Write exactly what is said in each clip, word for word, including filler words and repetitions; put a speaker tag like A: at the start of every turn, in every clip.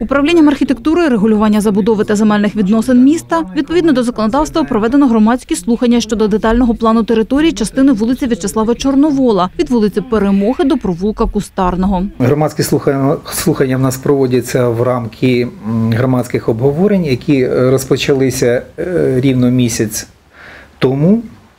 A: Управлінням архітектури, регулювання забудови та земельних відносин міста відповідно до законодавства проведено громадські слухання щодо детального плану території частини вулиці В'ячеслава Чорновола від вулиці Перемоги до провулка Кустарного.
B: Громадські слухання, слухання в нас проводяться в рамки громадських обговорень, які розпочалися рівно місяць тому.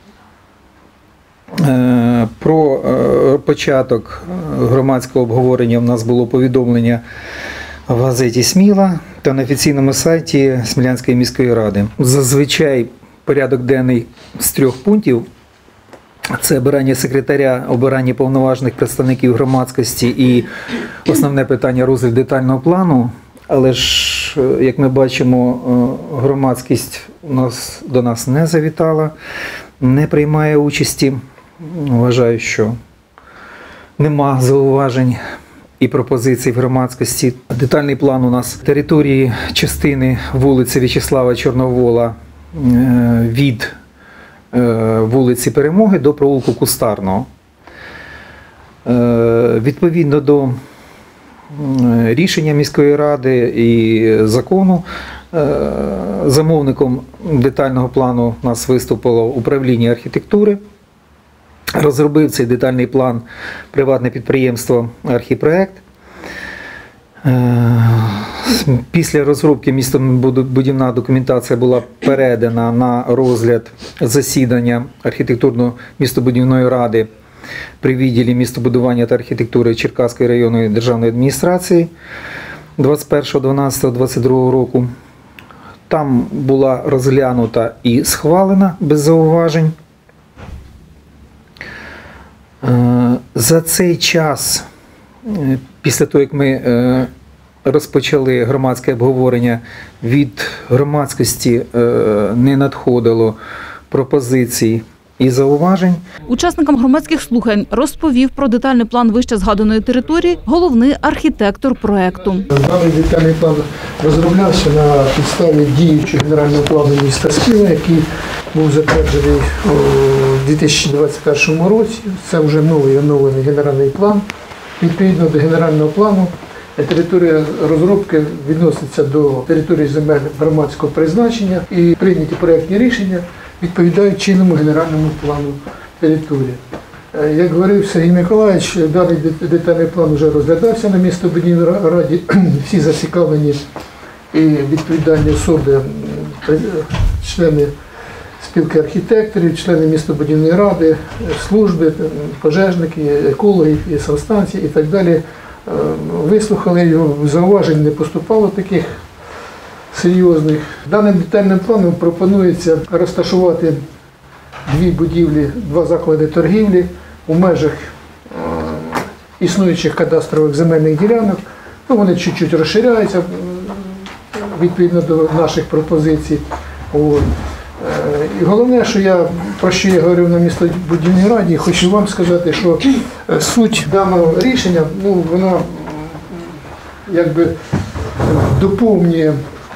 B: Про початок громадського обговорення в нас було повідомлення в газеті «Сміла» та на офіційному сайті Смілянської міської ради. Зазвичай порядок денний з трьох пунктів – це обирання секретаря, обирання повноважних представників громадськості і основне питання – розгляд детального плану. Але ж, як ми бачимо, громадськість у нас, до нас не завітала, не приймає участі. Вважаю, що нема зауважень і пропозицій в громадськості. Детальний план у нас території частини вулиці В'ячеслава Чорновола від вулиці Перемоги до провулку Кустарного. Відповідно до рішення міської ради і закону, замовником детального плану у нас виступило управління архітектури. Розробив цей детальний план приватне підприємство «Архіпроект». Після розробки містобудівна документація була передана на розгляд засідання архітектурно-містобудівної ради при відділі містобудування та архітектури Черкаської районної державної адміністрації двадцять першого дванадцятого двадцять другого року. Там була розглянута і схвалена без зауважень. За цей час, після того, як ми розпочали громадське обговорення, від громадськості не надходило пропозицій і зауважень.
A: Учасникам громадських слухань розповів про детальний план вище згаданої території головний архітектор проекту.
C: Даний детальний план розроблявся на підставі діючого генерального плану міста Сміла, який був затверджений у дві тисячі двадцять першому році. Це вже новий оновлений генеральний план. Відповідно до генерального плану, територія розробки відноситься до території земель громадського призначення і прийняті проєктні рішення відповідають чинному генеральному плану території. Як говорив Сергій Миколаївич, даний детальний план вже розглядався на містобудівній раді. Всі зацікавлені і відповідальні особи, члени спілки архітекторів, члени містобудівної ради, служби, пожежники, екологи, і санстанції і так далі. Вислухали його, зауважень не поступало таких серйозних. Даним детальним планом пропонується розташувати дві будівлі, два заклади торгівлі у межах існуючих кадастрових земельних ділянок. Ну, вони чуть-чуть розширяються відповідно до наших пропозицій. От. І головне, що я, про що я говорив на містобудівній раді, хочу вам сказати, що суть даного рішення, ну, вона якби доповнює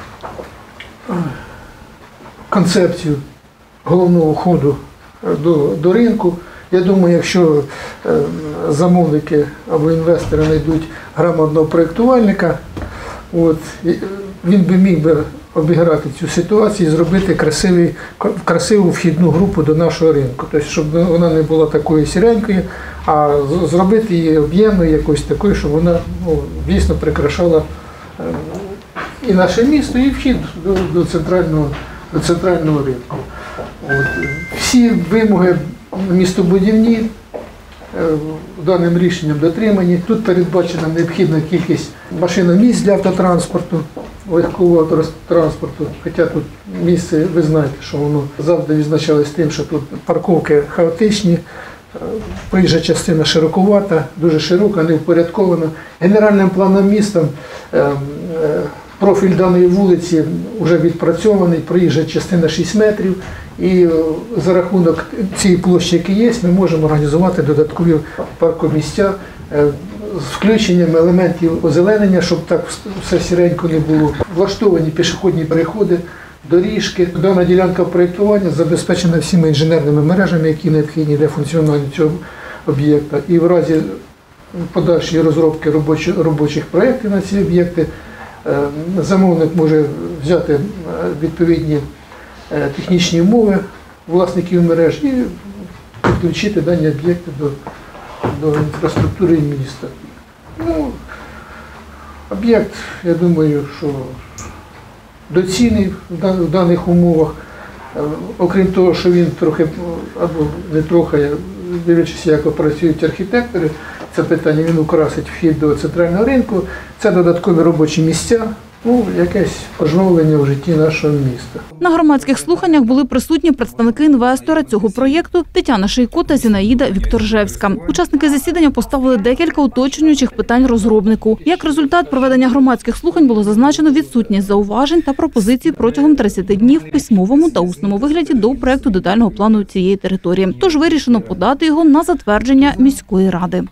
C: концепцію головного входу до, до ринку. Я думаю, якщо замовники або інвестори знайдуть грамотного проєктувальника, от, він би міг би обіграти цю ситуацію і зробити красивий, красиву вхідну групу до нашого ринку. Тобто, щоб вона не була такою сіренькою, а зробити її об'ємною якось такою, щоб вона, ну, дійсно прикрашала і наше місто, і вхід до, до, центрального, до центрального ринку. От. Всі вимоги містобудівні даним рішенням дотримані. Тут передбачена необхідна кількість машиномісць для автотранспорту, легкового транспорту, хоча тут місце, ви знаєте, що воно завжди відзначалось тим, що тут парковки хаотичні, проїжджа частина широковата, дуже широка, невпорядкована. Генеральним планом міста профіль даної вулиці вже відпрацьований, проїжджа частина шість метрів, і за рахунок цієї площі, які є, ми можемо організувати додаткові паркомісця з включенням елементів озеленення, щоб так все сіренько не було. Влаштовані пішохідні переходи, доріжки. Дана ділянка проєктування забезпечена всіма інженерними мережами, які необхідні для функціонування цього об'єкта. І в разі подальшої розробки робочих, робочих проєктів на ці об'єкти е, замовник може взяти е, відповідні е, технічні умови власників мереж і підключити дані об'єкти до, до інфраструктури міста. Ну, об'єкт, я думаю, що доцільний в дан- в даних умовах. Е, Окрім того, що він трохи, або не трохи, дивлячись, як працюють архітектори, це питання, він украсить вхід до центрального ринку, це додаткові робочі місця, ну, якесь оживлення в житті нашого міста.
A: На громадських слуханнях були присутні представники інвестора цього проєкту Тетяна Шийко та Зінаїда Вікторжевська. Учасники засідання поставили декілька уточнюючих питань розробнику. Як результат проведення громадських слухань було зазначено відсутність зауважень та пропозицій протягом тридцяти днів в письмовому та усному вигляді до проєкту детального плану цієї території. Тож вирішено подати його на затвердження міської ради.